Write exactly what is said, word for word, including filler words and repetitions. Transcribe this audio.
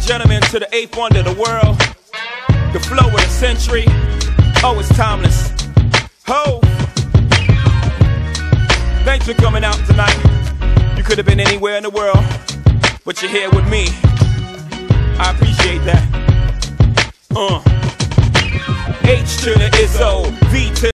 gentlemen, to the eighth wonder of the world, the flow of the century. Oh, it's timeless. Ho! Thanks for coming out tonight. You could have been anywhere in the world, but you're here with me. I appreciate that. Uh. H to the Izzo, V to